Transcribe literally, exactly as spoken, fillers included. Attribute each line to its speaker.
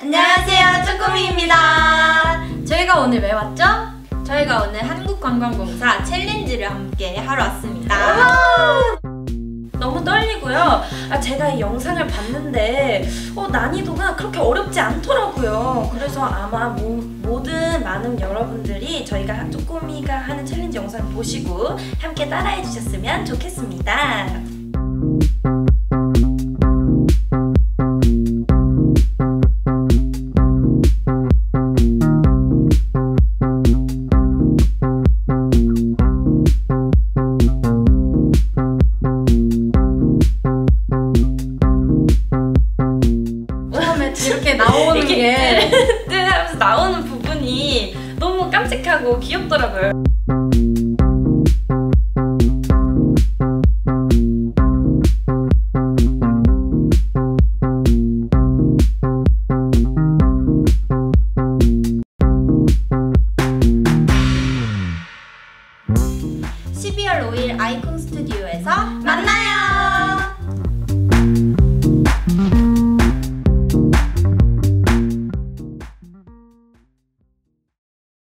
Speaker 1: 안녕하세요, 쪼꼬미입니다. 저희가 오늘 왜 왔죠? 저희가 오늘 한국관광공사 챌린지를 함께 하러 왔습니다.
Speaker 2: 너무 떨리고요. 아, 제가 이 영상을 봤는데 어, 난이도가 그렇게 어렵지 않더라고요. 그래서 아마 모, 모든 많은 여러분들이 저희가 쪼꼬미가 하는 챌린지 영상을 보시고 함께 따라해 주셨으면 좋겠습니다.
Speaker 1: 이렇게 나오는 게
Speaker 2: 뜨 하면서 나오는 부분이 너무 깜찍하고 귀엽더라고요.
Speaker 1: 십이월 오일 아이콘 스튜디오에서